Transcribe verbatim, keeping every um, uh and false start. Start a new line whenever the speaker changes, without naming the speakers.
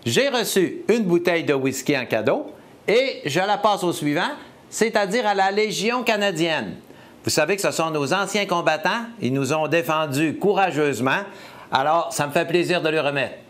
j'ai reçu une bouteille de whisky en cadeau et je la passe au suivant, c'est-à-dire à la Légion canadienne. Vous savez que ce sont nos anciens combattants. Ils nous ont défendus courageusement. Alors, ça me fait plaisir de lui remettre.